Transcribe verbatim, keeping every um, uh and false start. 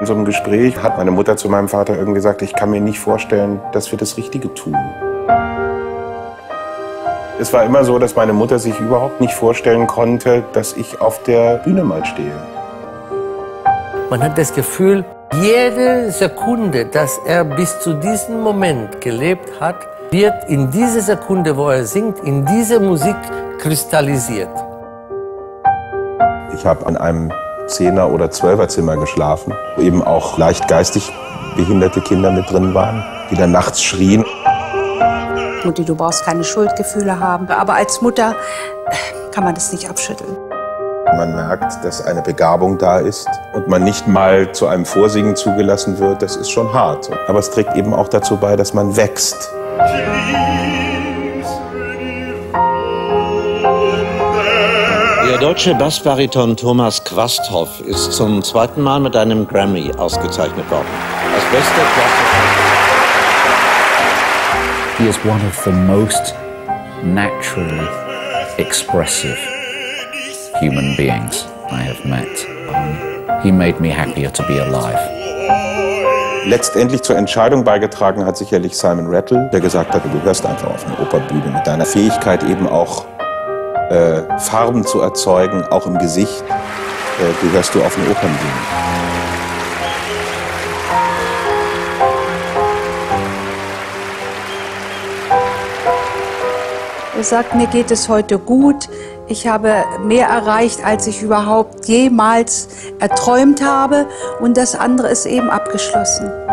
In so einem Gespräch hat meine Mutter zu meinem Vater irgendwie gesagt, ich kann mir nicht vorstellen, dass wir das Richtige tun. Es war immer so, dass meine Mutter sich überhaupt nicht vorstellen konnte, dass ich auf der Bühne mal stehe. Man hat das Gefühl, jede Sekunde, dass er bis zu diesem Moment gelebt hat, wird in dieser Sekunde, wo er singt, in diese Musik kristallisiert. Ich habe an einem Zehner- oder Zwölferzimmer geschlafen, wo eben auch leicht geistig behinderte Kinder mit drin waren, die dann nachts schrien. Mutti, du brauchst keine Schuldgefühle haben. Aber als Mutter kann man das nicht abschütteln. Man merkt, dass eine Begabung da ist und man nicht mal zu einem Vorsingen zugelassen wird, das ist schon hart. Aber es trägt eben auch dazu bei, dass man wächst. Der deutsche Bassbariton Thomas Quasthoff ist zum zweiten Mal mit einem Grammy ausgezeichnet worden. Als bester Klassiker. He is one of the most naturally expressive human beings I have met. Um, he made me happier to be alive. Letztendlich zur Entscheidung beigetragen hat sicherlich Simon Rattle, der gesagt hat, du hörst einfach auf eine Operbühne mit deiner Fähigkeit eben auch äh, Farben zu erzeugen, auch im Gesicht, äh, gehörst du auf eine Opernbühne. Er sagt, mir geht es heute gut. Ich habe mehr erreicht, als ich überhaupt jemals erträumt habe. Und das andere ist eben abgeschlossen.